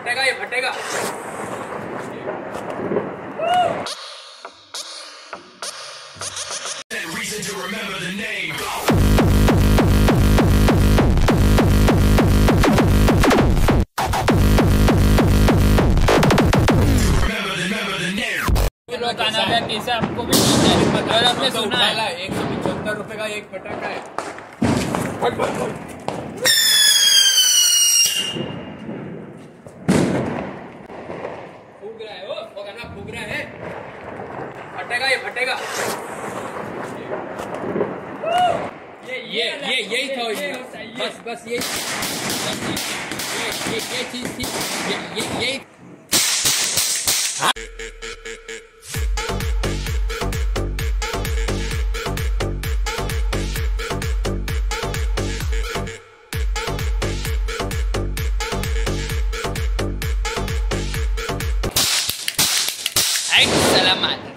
फटेगा ये फटेगा। आपको भी हमने सुना है 175 रुपए का एक पटाखा है। फूक रहा है वो गाना फूक रहा है। फटेगा ये फटेगा। ये यही था बस बस ये चीज थी यही। Selamat.